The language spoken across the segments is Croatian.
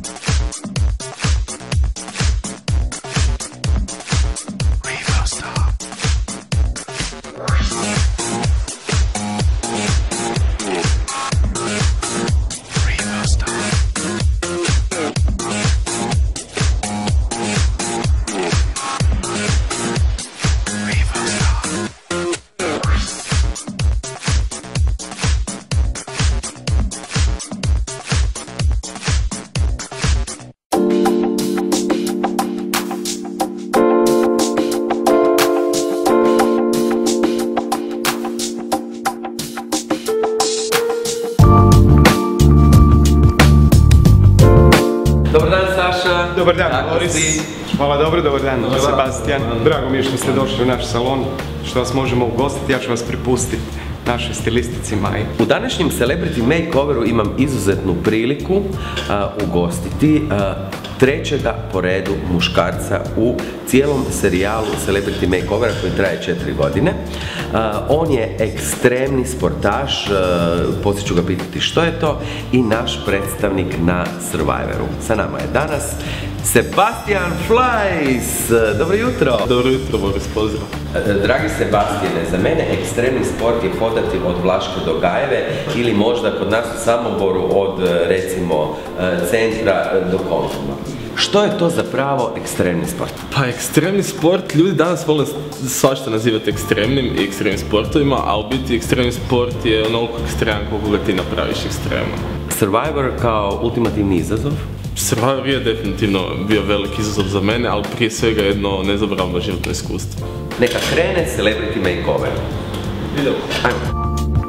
Dobar dan, Saša. Dobar dan, Boris. Hvala, dobro, dobar dan, Sebastian. Drago mi je što ste došli u naš salon, što vas možemo ugostiti, ja ću vas prepustiti našoj stilistici Maji. U današnjem Celebrity Makeoveru imam izuzetnu priliku ugostiti trećega po redu muškarca u cijelom serijalu Celebrity Makeovera koji traje 4 godine. On je ekstremni sportaš, poslije ću ga pitati što je to, i naš predstavnik na Survivoru. Sa nama je danas Sebastian Fleiss. Dobro jutro! Dobro jutro, Boris, pozdrav. Dragi Sebastijane, za mene ekstremni sport je hodati od Vlaške do Gajeve ili možda kod nas u Samoboru od, recimo, centra do Konzuma. Što je to zapravo ekstremni sport? Pa ekstremni sport, ljudi danas vole svašta nazivati ekstremnim i ekstremnim sportovima, a u biti ekstremni sport je onoliko ekstreman koliko ga ti napraviš ekstremno. Survivor kao ultimativni izazov? Survivor je definitivno bio veliki izazov za mene, ali prije svega jedno nezaboravno životno iskustvo. Neka krene Celebrity Makeover. Idemo. Ajmo.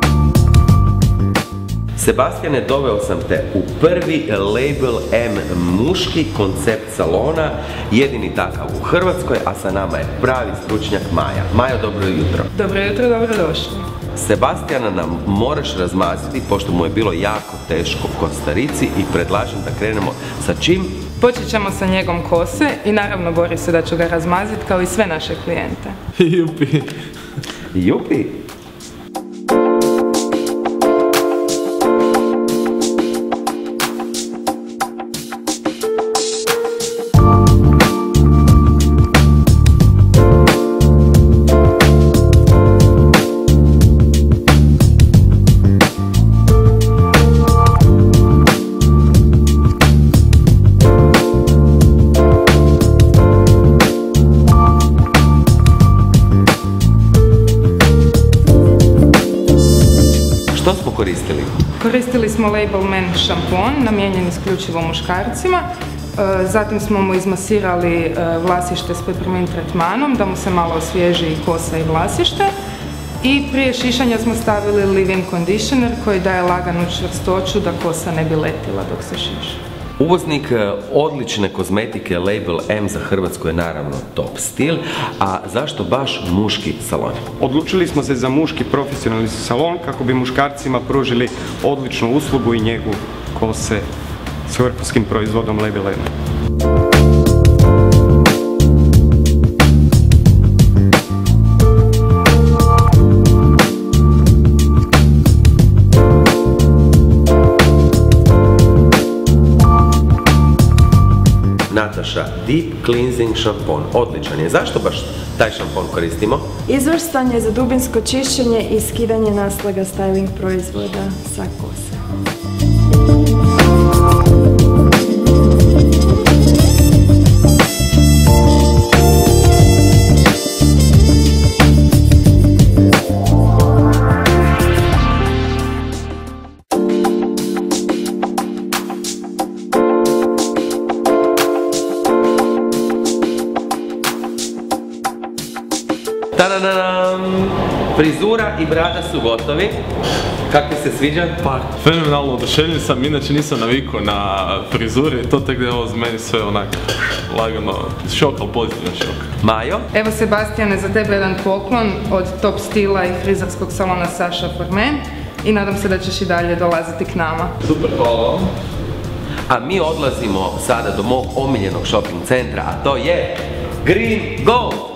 Sebastijane, doveo sam te u prvi Label M muški koncept salona, jedini takav u Hrvatskoj, a sa nama je pravi stručnjak Maja. Majo, dobro jutro. Dobro jutro, dobrodošli. Sebastijana nam moraš razmaziti, pošto mu je bilo jako teško u Kostarici, i predlažem da krenemo sa čim? Počet ćemo sa njegom kose i naravno bori se da ću ga razmaziti kao i sve naše klijente. Jupi. Jupi. Što smo koristili? Koristili smo Label Men šampon, namijenjen isključivo muškarcima. Zatim smo mu izmasirali vlasište s peppermint tretmanom, da mu se malo osvježi i kosa i vlasište. I prije šišanja smo stavili leave-in conditioner koji daje laganu čvrstoću da kosa ne bi letila dok se šiša. Uvoznik odlične kozmetike Label M za Hrvatsku je naravno Top Stil, a zašto baš muški salon? Odlučili smo se za muški profesionalni salon kako bi muškarcima pružili odličnu uslugu i njegu kose s vrhunskim proizvodom Label M. Nataša, Deep Cleansing šampon, odličan je. Zašto baš taj šampon koristimo? Izvrstan je za dubinsko čišćenje i skidanje naslaga styling proizvoda sa kose. Tadadam! Frizura i brada su gotovi. Kako ti se sviđa? Pa, fenomenalno oduševljen sam, inače nisam navikao na frizure, to tek da je ovo za meni sve onak lagano šok, ali pozitivan šok. Majo? Evo Sebastijane, za tebe jedan poklon od Top Stila i frizerskog salona Saša Formen i nadam se da ćeš i dalje dolaziti k nama. Super, hvala vam. A mi odlazimo sada do mog omiljenog shopping centra, a to je Green Gold!